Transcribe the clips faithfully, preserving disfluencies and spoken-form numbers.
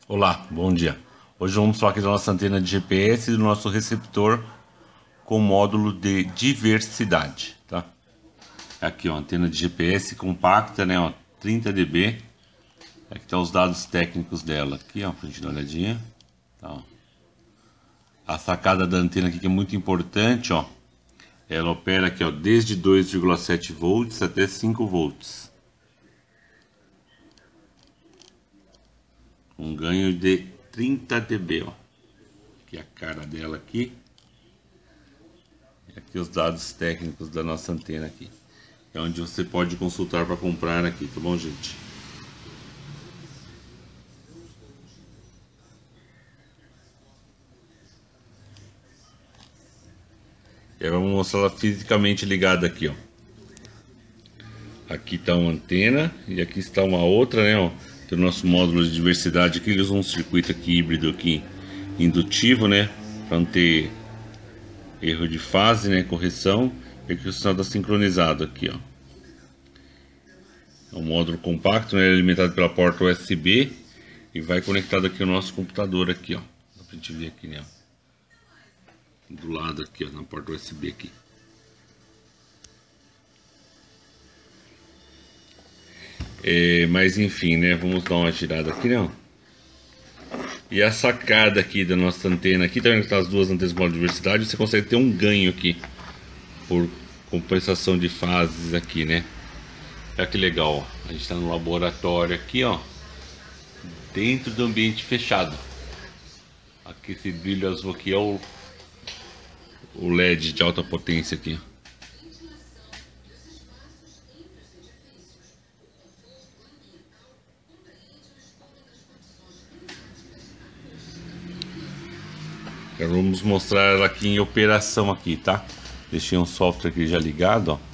Olá, bom dia. Hoje vamos falar aqui da nossa antena de G P S e do nosso receptor com módulo de diversidade, tá? Aqui, ó, antena de G P S compacta, né, ó, trinta decibéis. Aqui tá os dados técnicos dela, aqui, ó, pra gente dar uma olhadinha. Tá, ó. A sacada da antena aqui que é muito importante, ó. Ela opera aqui, ó, desde dois vírgula sete volts até cinco volts. Um ganho de trinta decibéis, ó. Aqui a cara dela aqui. E aqui os dados técnicos da nossa antena aqui. É onde você pode consultar para comprar aqui, tá bom, gente? E aí vamos mostrar ela fisicamente ligada aqui, ó. Aqui está uma antena e aqui está uma outra, né, ó. Tem o nosso módulo de diversidade aqui, ele usa um circuito aqui híbrido aqui, indutivo, né, para não ter erro de fase, né, correção. E aqui o sinal está sincronizado aqui, ó. É um módulo compacto, né, alimentado pela porta U S B e vai conectado aqui ao nosso computador aqui, ó. Dá pra gente ver aqui, né, ó. Do lado aqui, ó, na porta U S B aqui. É, mas enfim, né, vamos dar uma girada aqui, não? E a sacada aqui da nossa antena aqui, tá vendo que tá as duas antenas com diversidade, você consegue ter um ganho aqui por compensação de fases aqui, né? Olha que legal, ó. A gente tá no laboratório aqui, ó, dentro do ambiente fechado. Aqui esse brilho azul aqui é o, o L E D de alta potência aqui, ó. Vamos mostrar ela aqui em operação aqui, tá? Deixei um software aqui já ligado, ó.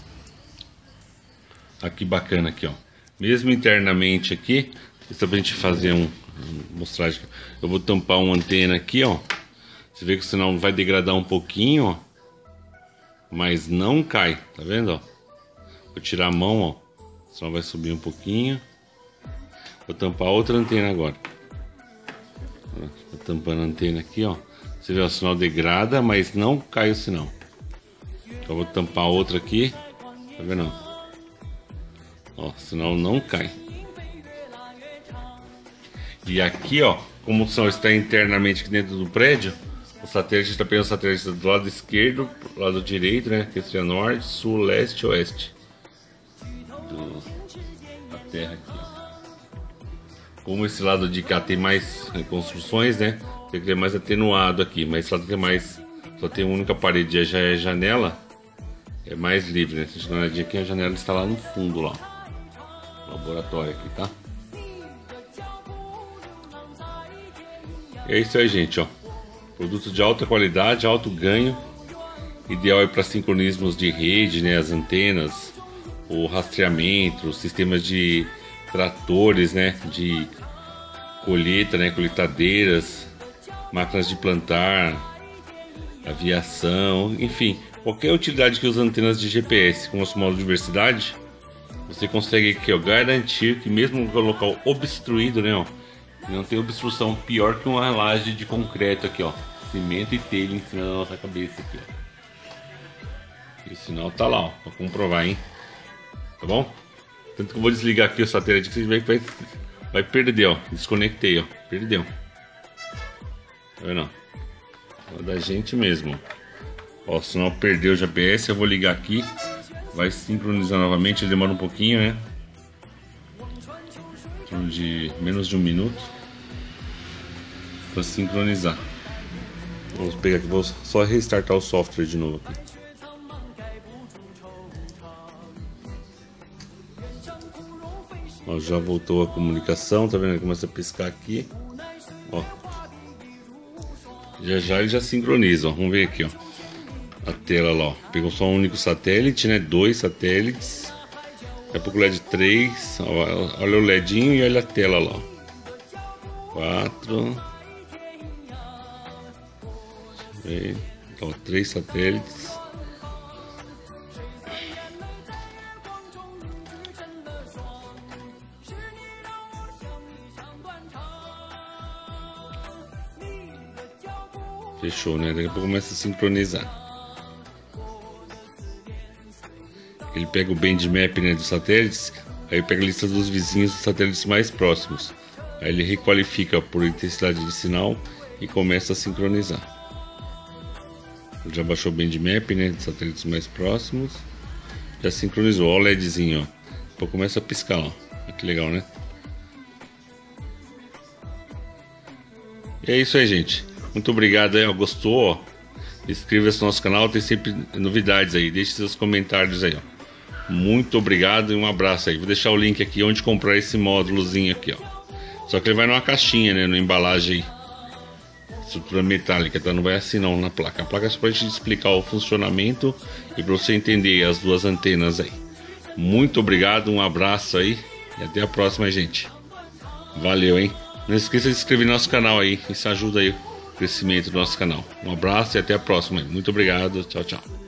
Aqui bacana aqui, ó. Mesmo internamente aqui, isso é pra gente fazer um mostrar. Eu vou tampar uma antena aqui, ó. Você vê que o sinal vai degradar um pouquinho, ó, mas não cai, tá vendo, ó? Vou tirar a mão, ó. O sinal vai subir um pouquinho. Vou tampar outra antena agora. Tô tampando a antena aqui, ó. Você vê, o sinal degrada, mas não cai o sinal. Então eu vou tampar outra aqui. Tá vendo? Ó, o sinal não cai. E aqui, ó, como o sinal está internamente aqui dentro do prédio, o satélite está pegando o satélite do lado esquerdo, do lado direito, né? Que seria norte, sul, leste, oeste. Do, da Terra aqui, ó. Como esse lado de cá tem mais construções, né? Tem que ter mais atenuado aqui, mas só tem mais, só tem uma única parede, já é janela, é mais livre, né? Se a gente dá uma olhadinha aqui, a janela está lá no fundo, lá, laboratório aqui, tá? E é isso aí, gente, ó. Produto de alta qualidade, alto ganho, ideal é para sincronismos de rede, né? As antenas, o rastreamento, sistemas de tratores, né? De colheita, né? Colheitadeiras, máquinas de plantar, aviação, enfim, qualquer utilidade que usa antenas de G P S com nosso módulo de diversidade, você consegue aqui, ó, garantir que mesmo no local obstruído, né, ó, não tem obstrução pior que uma laje de concreto aqui, ó, cimento e telha em cima da nossa cabeça aqui, ó. E o sinal tá lá, ó, pra comprovar, hein, tá bom? Tanto que eu vou desligar aqui o satélite que você vai, vai, vai perder, ó, desconectei, ó, perdeu. Tá vendo? É da gente mesmo. Ó, o sinal perdeu o G P S, eu vou ligar aqui. Vai sincronizar novamente, ele demora um pouquinho, né? De menos de um minuto para sincronizar. Vamos pegar aqui, vou só restartar o software de novo aqui. Ó, já voltou a comunicação, tá vendo? Ele começa a piscar aqui. Ó. Já já ele já sincroniza, ó. Vamos ver aqui, ó. A tela lá, ó. Pegou só um único satélite, né? Dois satélites. Daqui a pouco o L E D três. Ó, olha o LEDinho e olha a tela lá, ó. Quatro. Então, três satélites. Fechou, né? Daqui a pouco começa a sincronizar. Ele pega o bandmap, né, dos satélites, aí pega a lista dos vizinhos dos satélites mais próximos. Aí ele requalifica por intensidade de sinal e começa a sincronizar. Ele já baixou o bandmap, né, dos satélites mais próximos. Já sincronizou, ó o LEDzinho, ó. Depois começa a piscar, ó. Olha que legal, né? E é isso aí, gente. Muito obrigado aí, ó. Gostou, ó? Inscreva-se no nosso canal, tem sempre novidades aí. Deixe seus comentários aí, ó. Muito obrigado e um abraço aí. Vou deixar o link aqui onde comprar esse módulozinho aqui, ó. Só que ele vai numa caixinha, né? Na embalagem aí. Estrutura metálica, tá? Não vai assim não na placa. A placa é só pra gente explicar o funcionamento e pra você entender as duas antenas aí. Muito obrigado, um abraço aí e até a próxima, gente. Valeu, hein? Não esqueça de se inscrever no nosso canal aí. Isso ajuda aí o crescimento do nosso canal. Um abraço e até a próxima. Muito obrigado. Tchau, tchau.